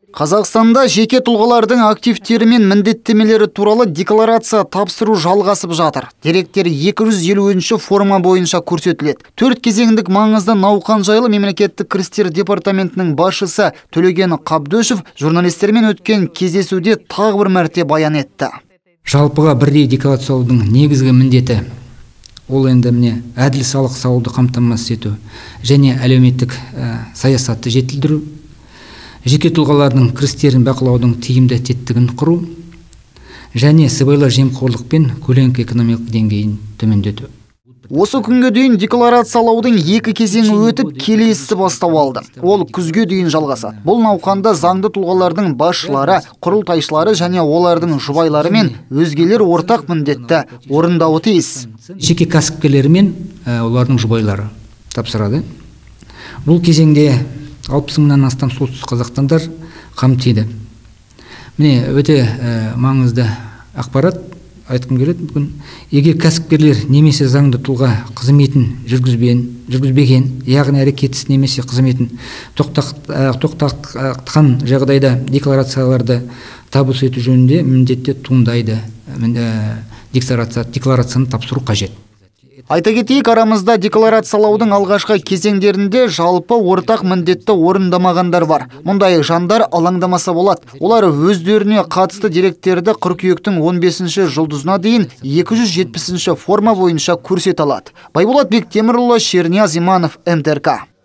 Қазақстанда жеке тұлғалардың активтері мен міндеттемелері туралы декларация тапсыру жалғасып жатыр. Деректер 250-ші форма бойынша көрсетіледі. 4 кезеңдік маңызды науқан жайлы мемлекеттік кірістер департаментінің басшысы Төлеген Қабдөшев журналистермен өткен кездесуде тағы бір мәрте баян етті. Жалпыға бірдей декларациялаудың негізгі міндеті ол енді міне әділ салық салуды қамтамасыз ету және әлеуметтік саясатты жетілдіру, жеке тұлғалардың кірістерін бақылаудың тиімді тетігін құру және сыбайлас жемқорлық пен көлеңкі экономикалық деңгейін төмендету. Осы күнге дейін декларациялаудың 2 кезеңі өтіп, келесі бастау алды. Ол күзге дейін жалғасады. Бұл науқанда заңды тұлғалардың басшылары, құрылтайшылары және олардың жұбайлары мен өзгелер ортақ міндетті орындауы тиіс. Жеке кәсіпкерлері мен олардың жұбайлары тапсырады. Бұл кезеңде 60 мыңнан астам солтүстік қазақстандар қамтиды. Міне өте маңызды ақпарат айтқым келеді бүгін. Егер кәсіпкерлер немесе заңды тұлға қызметін жүргізбеген, яғни әрекетсіз немесе қызметін тоқтатқан жағдайда декларацияларды табыс ету жөнінде міндетті туындайды. Декларацияны тапсыру қажет. Айта кетейік, арамызда декларациялаудың алғашқы кезеңдерінде жалпы ортақ міндетті орындамағандар бар. Мұндай жандар алаңдамаса болады. Олар өздеріне қатысты деректерді қыркүйектің 15-ші жұлдызына дейін 270-ші форма бойынша көрсете алады. Байболат Бектемірұлы, Шернияз Иманов, МТРК.